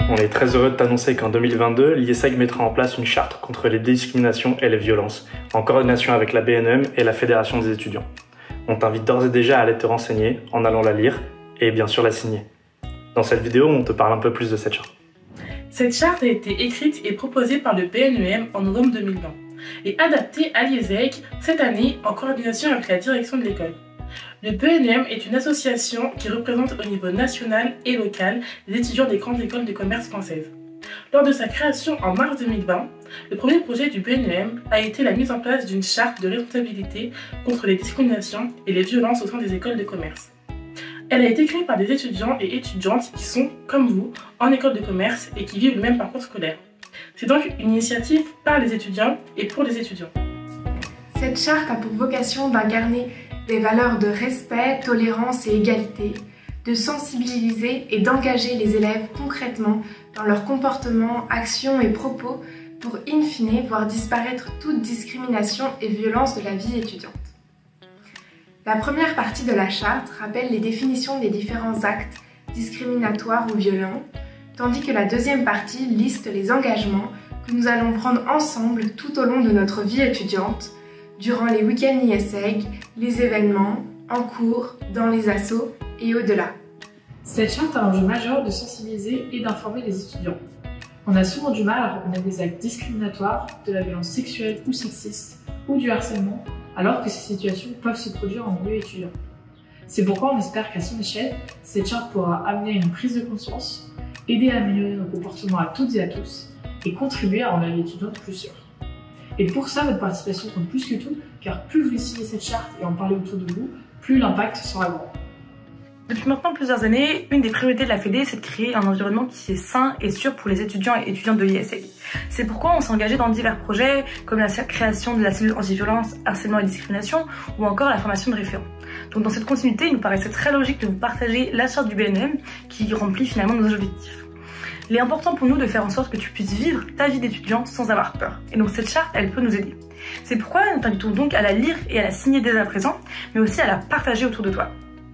On est très heureux de t'annoncer qu'en 2022, l'IESEG mettra en place une charte contre les discriminations et les violences, en coordination avec la BNEM et la Fédération des étudiants. On t'invite d'ores et déjà à aller te renseigner en allant la lire et bien sûr la signer. Dans cette vidéo, on te parle un peu plus de cette charte. Cette charte a été écrite et proposée par le BNEM en novembre 2020 et adaptée à l'IESEG cette année en coordination avec la direction de l'école. Le BNEM est une association qui représente au niveau national et local les étudiants des grandes écoles de commerce françaises. Lors de sa création en mars 2020, le premier projet du BNEM a été la mise en place d'une charte de responsabilité contre les discriminations et les violences au sein des écoles de commerce. Elle a été créée par des étudiants et étudiantes qui sont, comme vous, en école de commerce et qui vivent le même parcours scolaire. C'est donc une initiative par les étudiants et pour les étudiants. Cette charte a pour vocation d'incarner des valeurs de respect, tolérance et égalité, de sensibiliser et d'engager les élèves concrètement dans leurs comportements, actions et propos pour, in fine, voir disparaître toute discrimination et violence de la vie étudiante. La première partie de la charte rappelle les définitions des différents actes discriminatoires ou violents, tandis que la deuxième partie liste les engagements que nous allons prendre ensemble tout au long de notre vie étudiante, durant les week-ends IESEG, les événements, en cours, dans les assos et au-delà. Cette charte a l'enjeu majeur de sensibiliser et d'informer les étudiants. On a souvent du mal à reconnaître des actes discriminatoires, de la violence sexuelle ou sexiste, ou du harcèlement, alors que ces situations peuvent se produire en milieu étudiant. C'est pourquoi on espère qu'à son échelle, cette charte pourra amener à une prise de conscience, aider à améliorer nos comportements à toutes et à tous, et contribuer à rendre la vie étudiante plus sûre. Et pour ça, votre participation compte plus que tout, car plus vous signez cette charte et en parlez autour de vous, plus l'impact sera grand. Depuis maintenant plusieurs années, une des priorités de la Fédé, c'est de créer un environnement qui est sain et sûr pour les étudiants et étudiantes de l'IESEG. C'est pourquoi on s'est engagé dans divers projets, comme la création de la cellule anti-violence, harcèlement et discrimination, ou encore la formation de référents. Donc dans cette continuité, il nous paraissait très logique de vous partager la charte du BNEM, qui remplit finalement nos objectifs. Il est important pour nous de faire en sorte que tu puisses vivre ta vie d'étudiant sans avoir peur. Et donc cette charte, elle peut nous aider. C'est pourquoi nous t'invitons donc à la lire et à la signer dès à présent, mais aussi à la partager autour de toi.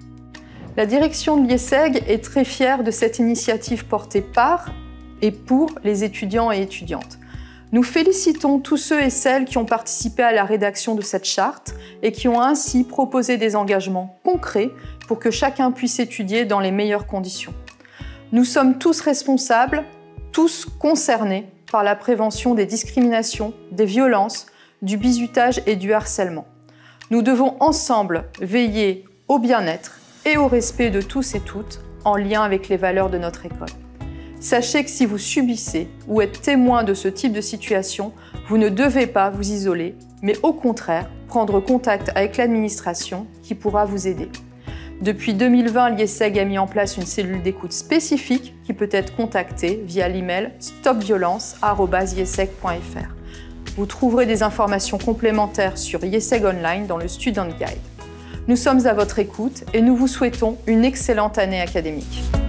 La direction de l'IESEG est très fière de cette initiative portée par et pour les étudiants et étudiantes. Nous félicitons tous ceux et celles qui ont participé à la rédaction de cette charte et qui ont ainsi proposé des engagements concrets pour que chacun puisse étudier dans les meilleures conditions. Nous sommes tous responsables, tous concernés par la prévention des discriminations, des violences, du bizutage et du harcèlement. Nous devons ensemble veiller au bien-être et au respect de tous et toutes en lien avec les valeurs de notre école. Sachez que si vous subissez ou êtes témoin de ce type de situation, vous ne devez pas vous isoler, mais au contraire, prendre contact avec l'administration qui pourra vous aider. Depuis 2020, l'IESEG a mis en place une cellule d'écoute spécifique qui peut être contactée via l'email stopviolence@ieseg.fr. Vous trouverez des informations complémentaires sur IESEG Online dans le Student Guide. Nous sommes à votre écoute et nous vous souhaitons une excellente année académique.